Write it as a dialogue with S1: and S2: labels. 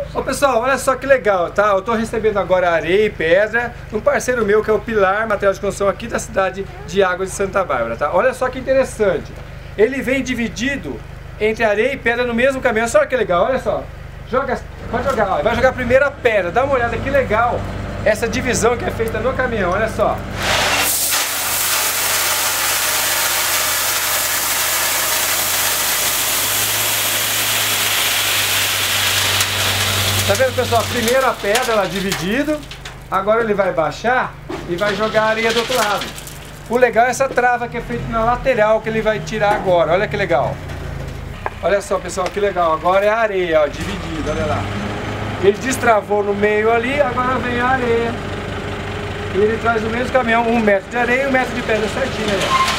S1: Ô pessoal, olha só que legal, tá? Eu tô recebendo agora areia e pedra de um parceiro meu que é o Pilar Material de Construção aqui da cidade de Águas de Santa Bárbara, tá? Olha só que interessante. Ele vem dividido entre areia e pedra no mesmo caminhão. Olha só que legal, olha só. Pode jogar, ó. Vai jogar a primeira pedra. Dá uma olhada que legal essa divisão que é feita no caminhão, olha só. Tá vendo, pessoal? A primeira pedra ela dividido. Agora ele vai baixar e vai jogar a areia do outro lado. O legal é essa trava que é feita na lateral que ele vai tirar agora. Olha que legal. Olha só, pessoal, que legal. Agora é a areia, ó, dividida, olha lá. Ele destravou no meio ali, agora vem a areia. E ele traz no mesmo caminhão 1 metro de areia e 1 metro de pedra certinho, né?